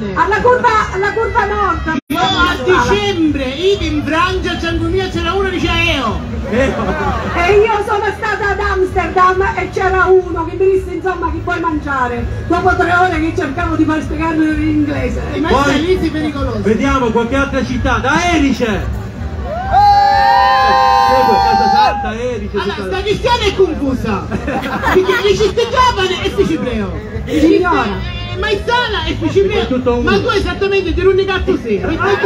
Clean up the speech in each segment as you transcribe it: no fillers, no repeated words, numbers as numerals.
Alla curva nord. Io a dicembre ivi in Francia, a Giandunia c'era uno che diceva io. E io sono stata ad Amsterdam e c'era uno che mi disse insomma che puoi mangiare. Dopo 3 ore che cercavo di far spiegarlo in inglese. Ma Poi, lì si pericoloso. vediamo qualche altra città, da Erice! Casa Santa, Erice. Allora, sta cristiana è confusa. Perché esiste giovane e cipreo. Signora. Maizana e cipreo. Ma tu esattamente ti l'unica gatto sì.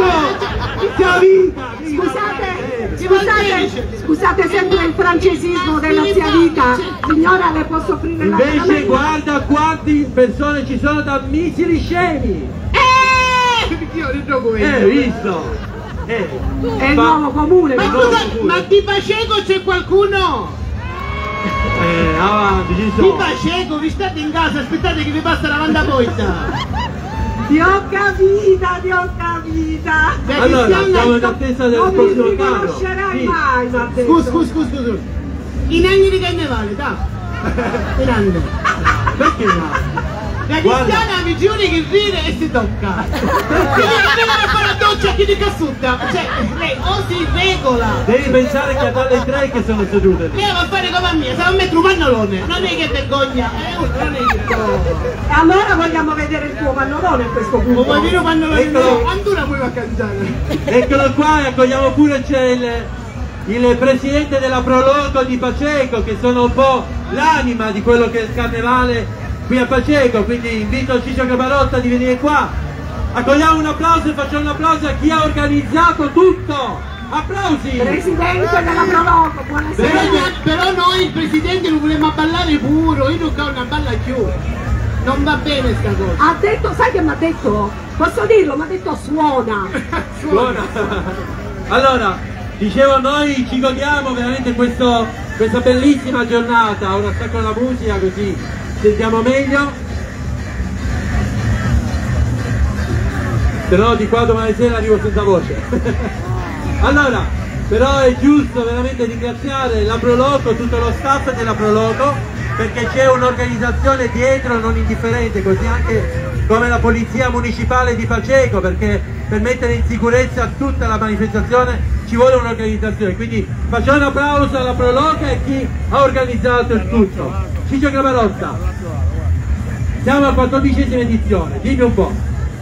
Scusate sempre il francesismo della zia Vita. Signora, le posso offrire la Invece guarda quante persone ci sono da missili scemi! Io li gioco Visto? È il nuovo comune. Ma scusa, ma di Paceco c'è qualcuno? Avanti, ci Di sono! Paceco, vi state in casa, aspettate che vi passa la mandapoita. Ti ho capita, ti ho capita. Allora, siamo in attesa del prossimo Non mi carro. riconoscerai Sì. mai, mi ha detto. Scusa. In anni di carnevale, dai. In anni. Perché no? La Guarda. cristiana mi giuri che ride e si tocca. Quindi appena a fare la doccia chi di cassutta. Cioè, lei o si regola. Devi pensare che a dalle 3 che sono sedute lì. Lei va a fare come a mia, se va a mettere un pannolone. Non è che vergogna, non è che E allora vogliamo vedere il tuo pannolone a questo punto. vuoi dire un pannolone? Eccolo. Ancora puoi a cantare. Eccolo qua, e accogliamo pure c'è il presidente della Proloco di Paceco, che sono un po' l'anima di quello che è il carnevale qui a Paceco, quindi invito Ciccio Cabarotta di venire qua. Accogliamo un applauso e facciamo un applauso a chi ha organizzato tutto. Applausi! Presidente della Proloco, buonasera. Però noi il presidente lo volevamo ballare puro, io non ho una balla più. Non va bene sta cosa. Ha detto, sai che mi ha detto? Posso dirlo, mi ha detto suona. Buona. Allora, dicevo, noi ci godiamo veramente questa bellissima giornata. Ora sta con la musica così sentiamo meglio. Se no di qua domani sera arrivo senza voce. Allora, però è giusto veramente ringraziare la Proloco, tutto lo staff della Proloco, perché c'è un'organizzazione dietro non indifferente, così anche come la Polizia Municipale di Paceco, perché per mettere in sicurezza tutta la manifestazione ci vuole un'organizzazione. Quindi facciamo un applauso alla Proloco e a chi ha organizzato il tutto. Ciccio Cabarotta, siamo alla 14ª edizione, dimmi un po'.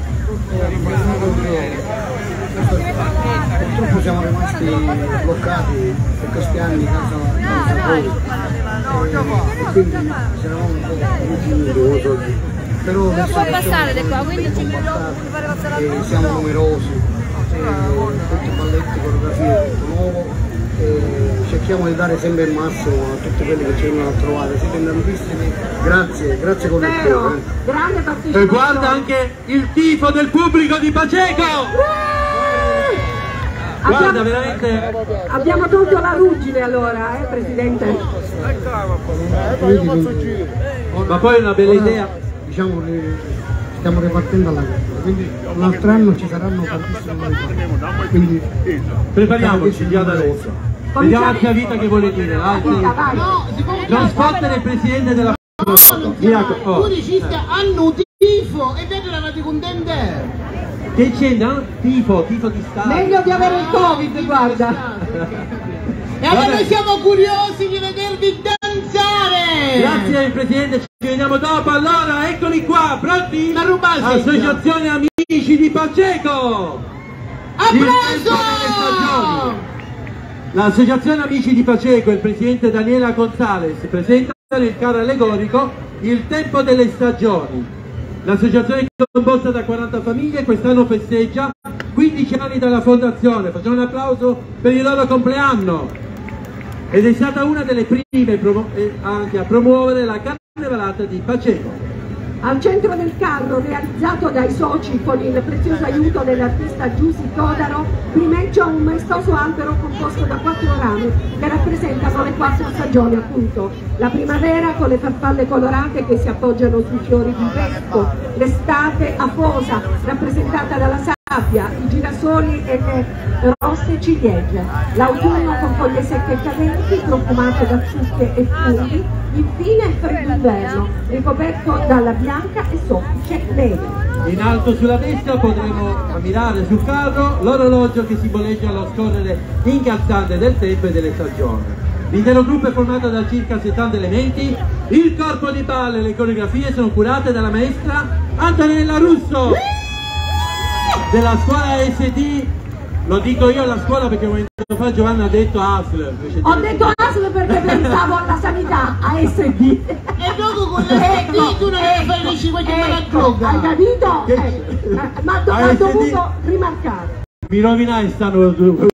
Purtroppo siamo rimasti bloccati per questi anni senza voi e quindi siamo un po' però adesso può passare da qua, quindi siamo numerosi, tutti i balletti, coreografie, tutto nuovo, cerchiamo di dare sempre il massimo a tutti quelli che ci vengono a trovare, siete tantissimi, grazie collettivo. Grande partecipazione. E guarda anche il tifo del pubblico di Paceco! Guarda, veramente... Abbiamo tolto la ruggine allora, Presidente? Ma poi è una bella idea. Diciamo che stiamo ripartendo alla guerra, quindi l'altro anno ci saranno tantissime novità, quindi Prepariamoci già da adesso. Vediamo anche a Vita che vuole dire. Non sfottere il presidente della... Tu diciste hanno tifo e te eravate contenti. Che c'entra? Tifo di Stato. Meglio di avere il Covid, guarda. E allora noi siamo curiosi di vedervi danzare. Grazie Presidente, ci vediamo dopo. Allora, eccoli qua, pronti? Ma rubate. Associazione Amici di Paceco. Applauso! L'Associazione Amici di Paceco e il Presidente Daniela Gonzalez presentano il carro allegorico Il Tempo delle Stagioni. L'associazione è composta da 40 famiglie, quest'anno festeggia 15 anni dalla fondazione. Facciamo un applauso per il loro compleanno. Ed è stata una delle prime anche a promuovere la carnevalata di Paceco. Al centro del carro, realizzato dai soci con il prezioso aiuto dell'artista Giussi Todaro, primeggia un maestoso albero composto da 4 rami che rappresentano le 4 stagioni, appunto. La primavera con le farfalle colorate che si appoggiano sui fiori di pesco, l'estate afosa rappresentata dalla sabbia, i girasoli e le rosse ciliegie, l'autunno con foglie secche e cadenti, profumato da zucche e funghi, infine il freddo inverno, ricoperto dalla bianca e soffice neve. In alto sulla destra potremo ammirare sul carro l'orologio che simboleggia lo scorrere incalzante del tempo e delle stagioni. L'intero gruppo è formato da circa 70 elementi, il corpo di ballo e le coreografie sono curate dalla maestra Antonella Russo della scuola SD. Lo dico io alla scuola perché un momento fa Giovanna ha detto ASL. Ho detto ASL perché pensavo alla sanità, ASD. E dopo con l'SD tu non devi fare i 50 la droga. Hai capito? Ma ha dovuto rimarcare. Mi rovinai stanno